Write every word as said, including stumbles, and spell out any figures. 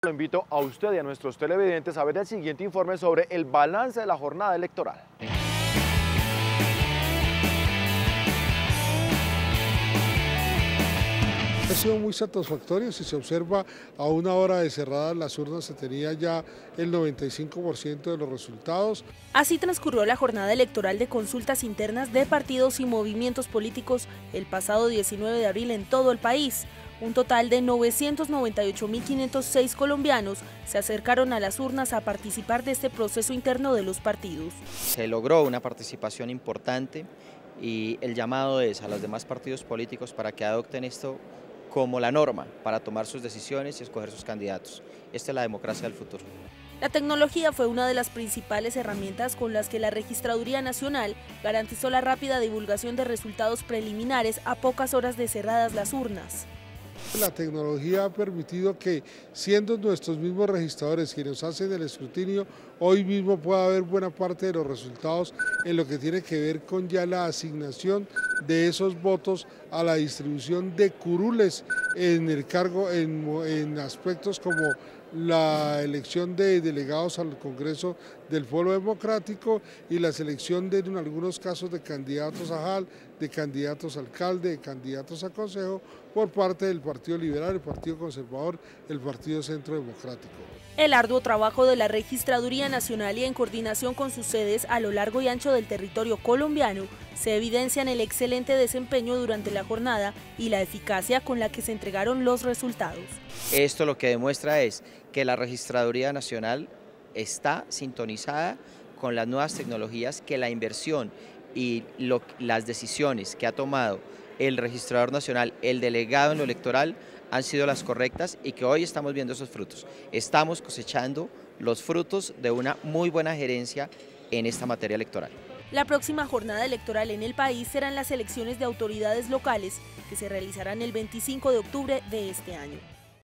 lo invito a usted y a nuestros televidentes a ver el siguiente informe sobre el balance de la jornada electoral. Ha sido muy satisfactorio. Si se observa, a una hora de cerradas las urnas se tenía ya el noventa y cinco por ciento de los resultados. Así transcurrió la jornada electoral de consultas internas de partidos y movimientos políticos el pasado diecinueve de abril en todo el país. Un total de novecientos noventa y ocho mil quinientos seis colombianos se acercaron a las urnas a participar de este proceso interno de los partidos. Se logró una participación importante y el llamado es a los demás partidos políticos para que adopten esto como la norma para tomar sus decisiones y escoger sus candidatos. Esta es la democracia del futuro. La tecnología fue una de las principales herramientas con las que la Registraduría Nacional garantizó la rápida divulgación de resultados preliminares a pocas horas de cerradas las urnas. La tecnología ha permitido que, siendo nuestros mismos registradores quienes hacen el escrutinio, hoy mismo pueda haber buena parte de los resultados en lo que tiene que ver con ya la asignación de esos votos a la distribución de curules en el cargo, en, en aspectos como la elección de delegados al Congreso del Polo Democrático y la selección de, en algunos casos, de candidatos a J A L, de candidatos a alcalde, de candidatos a consejo por parte del Partido Liberal, el Partido Conservador, el Partido Centro Democrático. El arduo trabajo de la Registraduría Nacional y en coordinación con sus sedes a lo largo y ancho del territorio colombiano se evidencia en el excelente desempeño durante la jornada y la eficacia con la que se entregaron los resultados. Esto lo que demuestra es que la Registraduría Nacional está sintonizada con las nuevas tecnologías, que la inversión y lo, las decisiones que ha tomado el registrador nacional, el delegado en lo electoral, han sido las correctas y que hoy estamos viendo esos frutos. Estamos cosechando los frutos de una muy buena gerencia en esta materia electoral. La próxima jornada electoral en el país serán las elecciones de autoridades locales que se realizarán el veinticinco de octubre de este año.